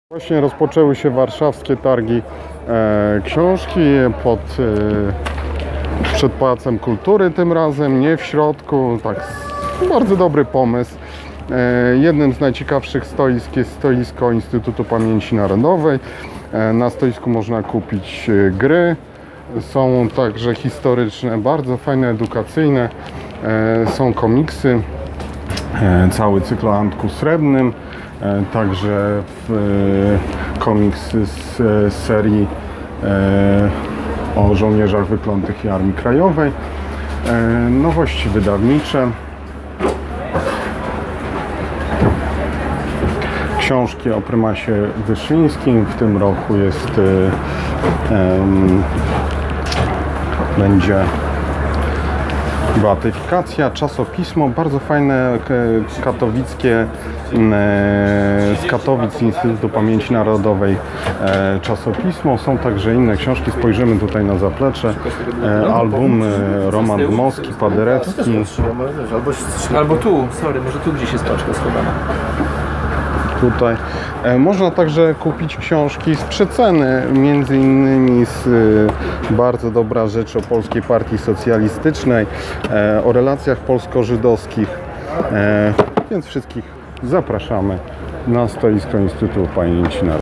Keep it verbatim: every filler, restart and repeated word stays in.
Właśnie rozpoczęły się warszawskie targi e, książki pod, e, przed Pałacem Kultury tym razem, nie w środku. Tak, bardzo dobry pomysł. E, jednym z najciekawszych stoisk jest stoisko Instytutu Pamięci Narodowej. E, na stoisku można kupić e, gry. Są także historyczne, bardzo fajne, edukacyjne. E, są komiksy. E, cały cykl o Antku Srebrnym. E, także w, e, komiksy z, z serii e, o żołnierzach wyklętych i Armii Krajowej. E, nowości wydawnicze. Książki o prymasie Wyszyńskim. W tym roku jest e, e, będzie beatyfikacja, czasopismo, bardzo fajne katowickie, z Katowic Instytutu Pamięci Narodowej czasopismo. Są także inne książki, spojrzymy tutaj na zaplecze, album Roman Dmowski, Paderewski. Albo, albo tu, sorry, może tu gdzieś jest paczka schowana. Tutaj. Można także kupić książki z przeceny, między innymi z Bardzo dobra rzecz o Polskiej Partii Socjalistycznej, o relacjach polsko-żydowskich, więc wszystkich zapraszamy na stoisko Instytutu Pamięci Narodowej.